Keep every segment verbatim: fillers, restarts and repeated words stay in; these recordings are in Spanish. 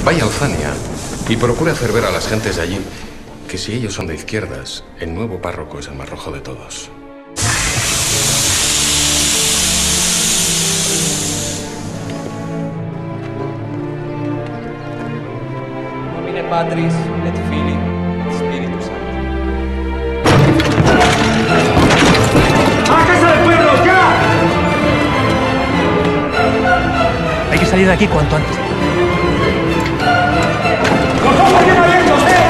Vaya a Alzania y procure hacer ver a las gentes de allí que si ellos son de izquierdas, el nuevo párroco es el más rojo de todos. Nomine Patris et Filii et Spiritus Sancti. ¡A la casa del pueblo, ya! Hay que salir de aquí cuanto antes. ¡Los ojos bien abiertos, eh!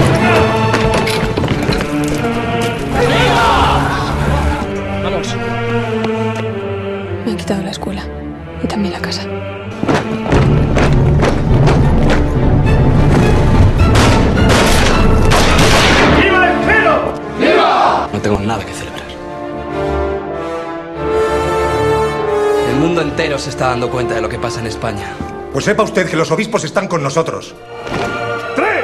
Vamos. Me han quitado la escuela y también la casa. ¡Viva el imperio! ¡Viva! No tengo nada que celebrar. El mundo entero se está dando cuenta de lo que pasa en España. Pues sepa usted que los obispos están con nosotros. ¡Tres!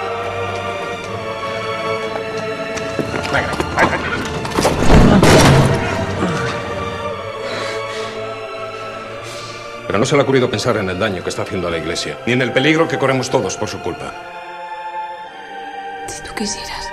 Pero no se le ha ocurrido pensar en el daño que está haciendo a la Iglesia, ni en el peligro que corremos todos por su culpa. Si tú quisieras.